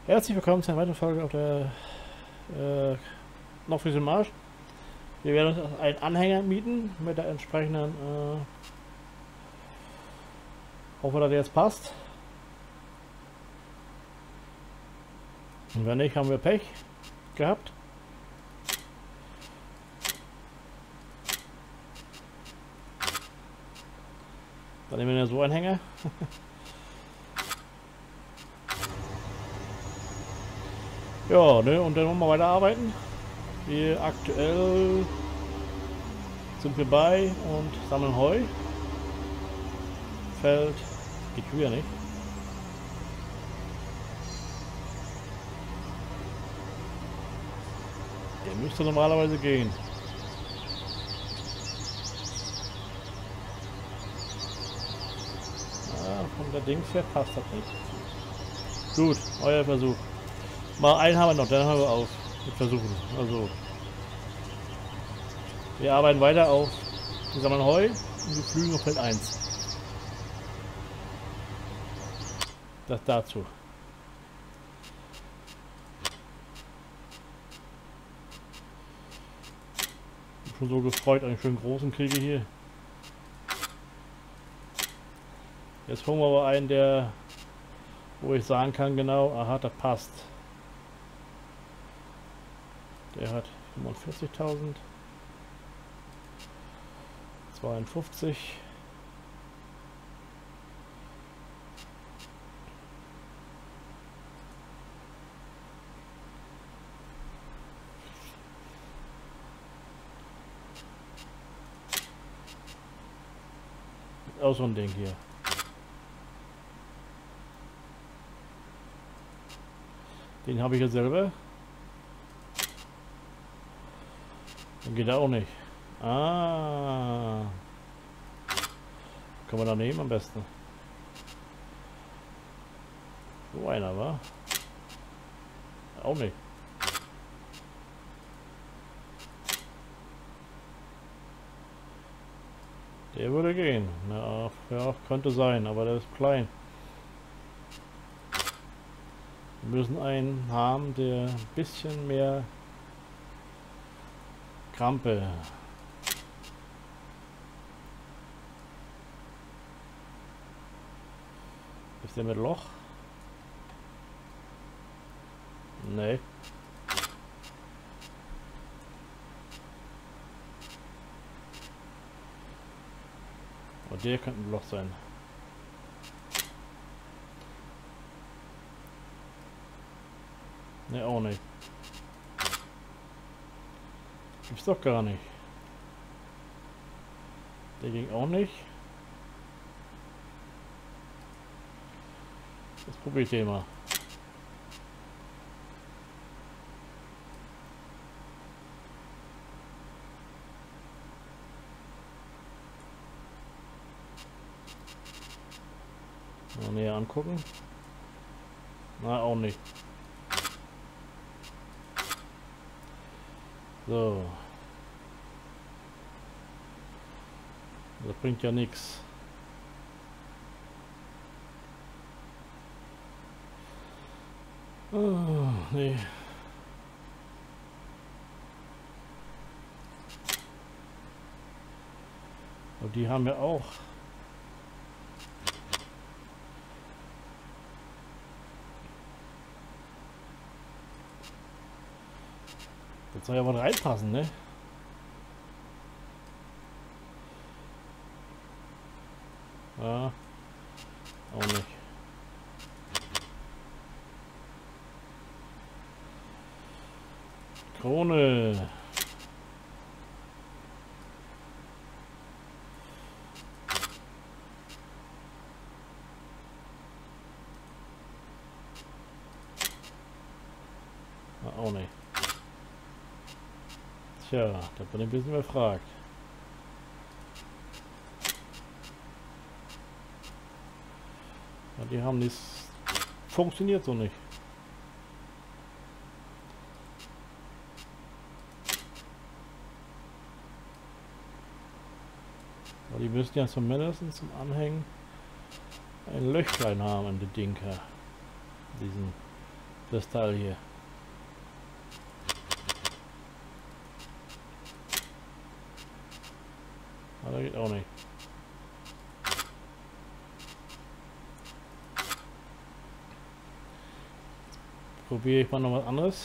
Herzlich willkommen zu einer weiteren Folge auf der Nordfriesischen Marsch. Wir werden uns einen Anhänger mieten mit der entsprechenden. Hoffen wir, dass der jetzt passt. Und wenn nicht, haben wir Pech gehabt. Dann nehmen wir ja so einen Hänger. Ja, ne, und dann wollen wir weiterarbeiten. Wir aktuell sind wir bei und sammeln Heu. Feld geht wieder nicht. Der müsste normalerweise gehen. Ah, von der Dings her passt das nicht. Gut, euer Versuch. Mal einen haben wir noch, dann haben wir auf. Wir versuchen. Also. Wir arbeiten weiter auf. Wir sammeln Heu und wir flügen auf Feld 1. Das dazu. Ich bin schon so gefreut, einen schönen großen kriege hier. Jetzt holen wir aber einen, der, wo ich sagen kann genau, aha, das passt. Der hat 45.000, 52. Auch so ein Ding hier. Den habe ich ja selber. Dann geht er auch nicht. Ah. Können wir da nehmen am besten. So einer war. Auch nicht. Der würde gehen. Ja, ja, könnte sein, aber der ist klein. Wir müssen einen haben, der ein bisschen mehr Krampe. Ist der mit Loch? Nee. Aber der könnte ein Loch sein. Ne, auch nicht. Gibt's doch gar nicht. Der ging auch nicht. Das probiere ich den mal. Mal näher angucken. Na, auch nicht. So. Das bringt ja nichts. Oh, nee. Und die haben wir auch. Das soll ja mal reinpassen, ne? Ja, auch nicht. Krone. Ja, auch nicht. Tja, da bin ich ein bisschen überfragt. Ja, die haben nichts. Funktioniert so nicht. Aber die müssen ja zumindest zum Anhängen ein Löchlein haben in die Dinker. Diesen Das Teil hier. Aber geht auch nicht. Probiere ich mal noch was anderes.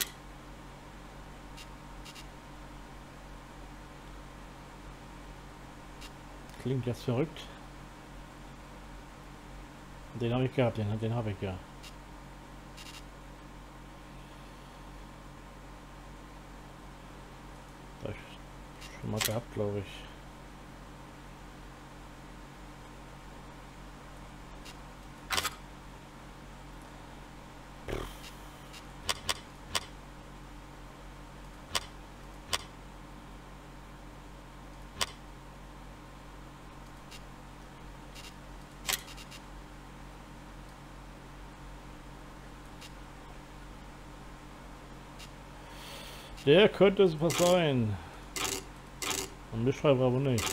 Klingt jetzt verrückt. Den habe ich gehabt, den habe ich ja. Das habe ich schon mal gehabt, glaube ich. Der könnte es was sein. Ein Mischschreiber aber nicht.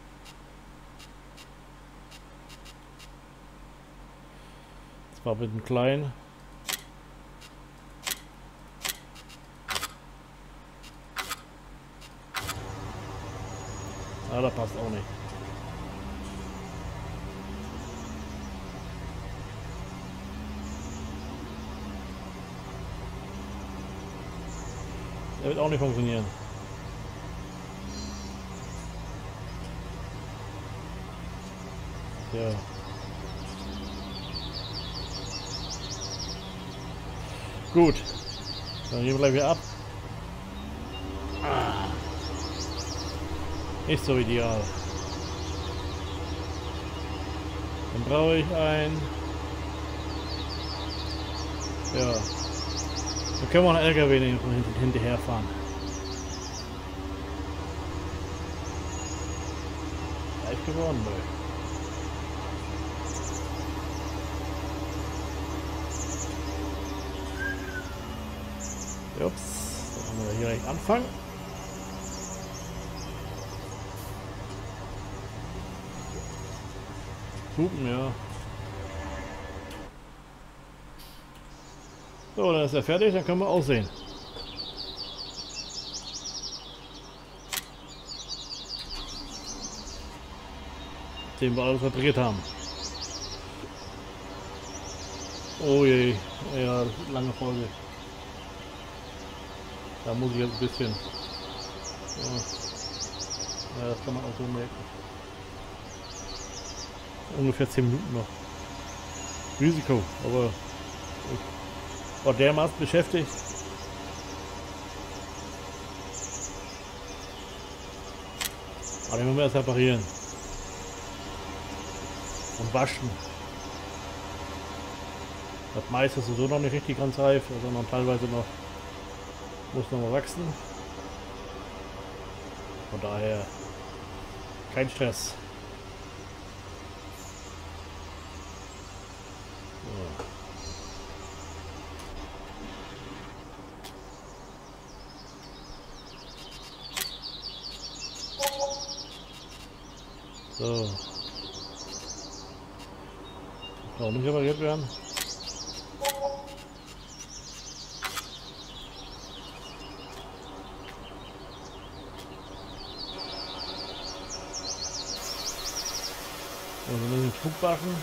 Zwar mit dem kleinen. Ah, das passt auch nicht. Der wird auch nicht funktionieren. Ja. Gut. Dann gehen wir gleich wieder ab. Ah. Nicht so ideal. Dann brauche ich ein... Ja. Dann können wir einen LKW hinterher fahren. Reif geworden, Leute. Ups, dann haben wir hier gleich anfangen. Hupen, ja. So, dann ist er fertig, dann können wir aussehen. Den wir alles repariert haben. Oh je, ja, lange Folge. Da muss ich jetzt ein bisschen. Ja, das kann man auch so merken. Ungefähr 10 Minuten noch. Risiko, aber ich war dermaßen beschäftigt. Aber den müssen wir erst reparieren. Und waschen. Das meiste ist so noch nicht richtig ganz reif, also noch teilweise noch. Muss noch mal wachsen. Von daher kein Stress. So. Kann auch nicht repariert werden. Also den Flug waschen.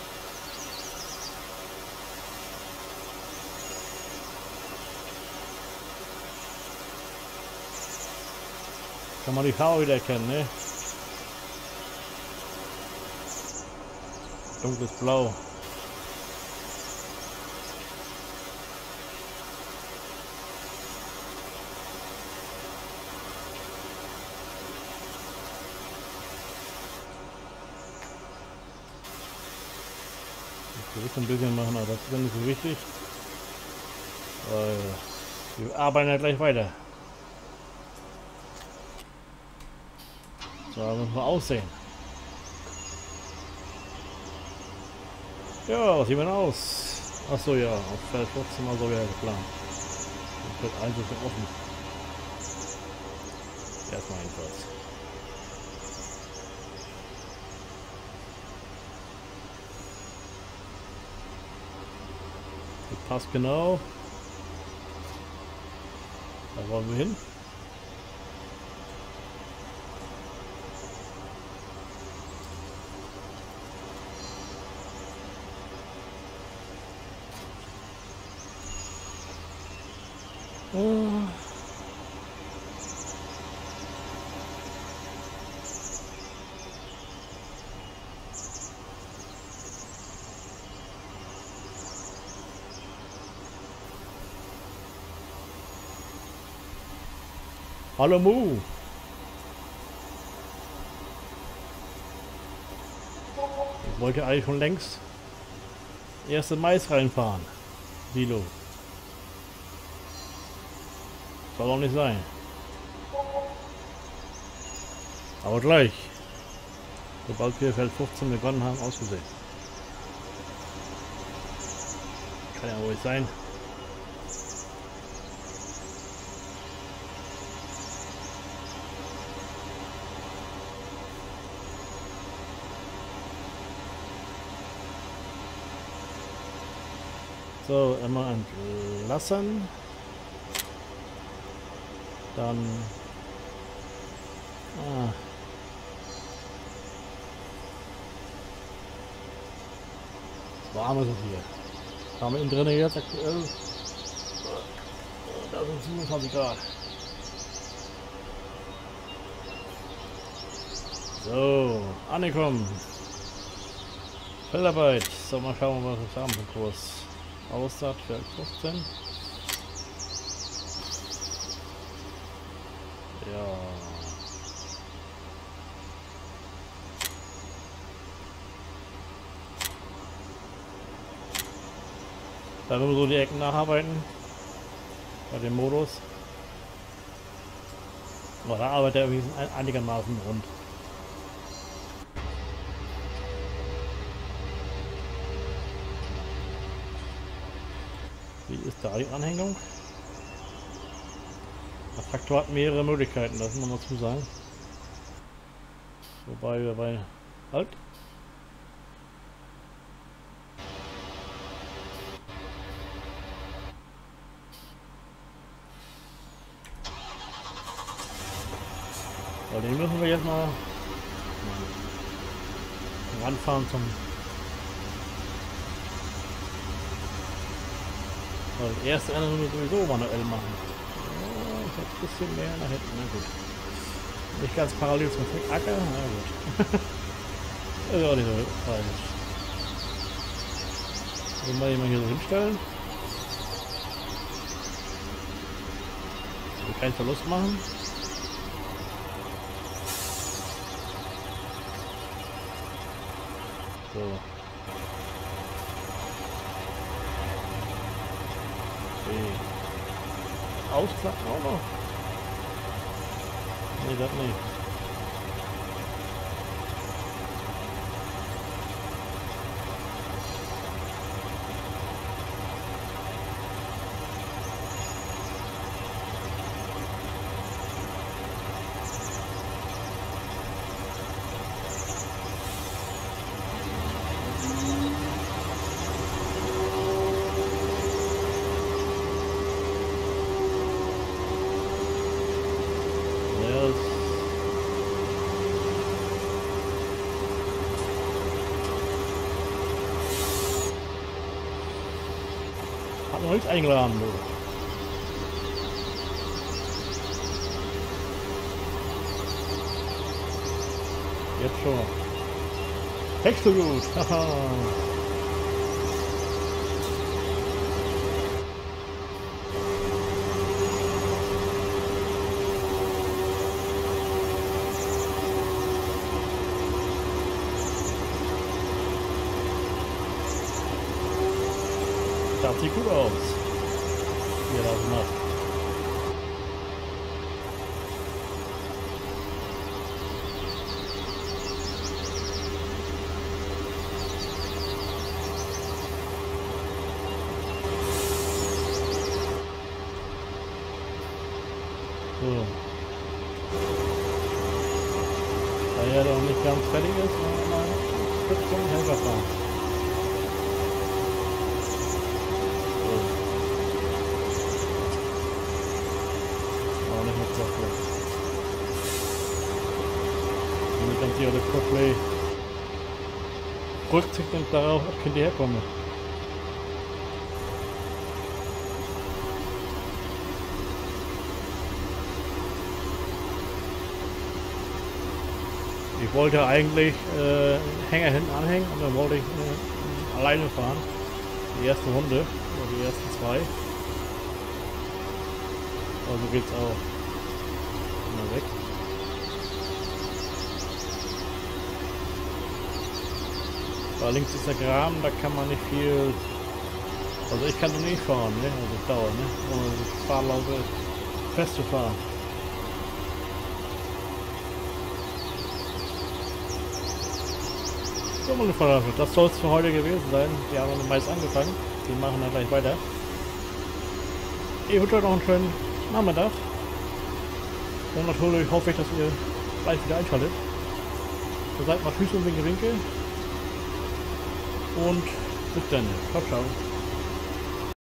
Kann man die Farbe wieder erkennen, ne? Dunkles Blau. Ich will ein bisschen machen, aber das ist ja nicht so wichtig. Wir arbeiten ja gleich weiter. So, müssen wir aussehen. Ja, was sieht man aus? Achso, ja, auf Feld 14 mal so wieder geplant. Feld 1 ist ja offen. Erstmal jedenfalls. Das passt genau. Wo wollen wir hin? Hallo Mu! Ich wollte eigentlich schon längst erste Mais reinfahren. Silo. Soll auch nicht sein. Aber gleich. Sobald wir Feld 15 begonnen haben, ausgesehen. Kann ja wohl nicht sein. So, einmal entlassen. Dann warm ist es hier. Haben wir innen drin jetzt aktuell. Da sind 27 Grad. So, angekommen. Feldarbeit. So, mal schauen, was wir haben für Kurs. Aussaat Feld 15. Ja. Da müssen wir so die Ecken nacharbeiten. Bei dem Modus. Aber da arbeitet er irgendwie einigermaßen rund. Wie ist da die Anhängung? Der Traktor hat mehrere Möglichkeiten, das muss man dazu sagen. Wobei wir bei... Halt! So, den müssen wir jetzt mal ranfahren zum... Das erste Ende müssen wir sowieso manuell machen. Ja, ich habe ein bisschen mehr nach hinten, na gut. Nicht ganz parallel zum Acker, na gut. Das ist auch nicht so falsch. Sollen wir mal hier so hinstellen? Wir keinen Verlust machen. So. Ausklappen auch noch? Nee, das nicht. Hat noch nichts eingeladen, du. Jetzt schon. Hecht so gut. Haha. Das sieht gut aus. Wie er das macht. So. Da er doch nicht ganz fertig ist, machen wir mal kurz zum Helfer fahren. Und ich ganz sicher, der Coldplay Rücksicht nimmt darauf, ob Kinder herkommen. Ich wollte eigentlich Hänger hinten anhängen und dann wollte ich alleine fahren. Die erste Runde oder die ersten zwei. Also geht's auch. Mal weg. Da links ist der Graben, da kann man nicht viel. Also ich kann nicht fahren, ne? Also Dauer, ne? Ohne die Fahrlaube festzufahren. So, meine Freunde, das soll es für heute gewesen sein. Wir haben meist angefangen. Die machen dann gleich weiter. Ich wünsche euch noch einen schönen Nachmittag. Und natürlich hoffe ich, dass ihr gleich wieder einschaltet. Dann seid mal Tschüss und Winke Winke. Und bis dann. Ciao, ciao.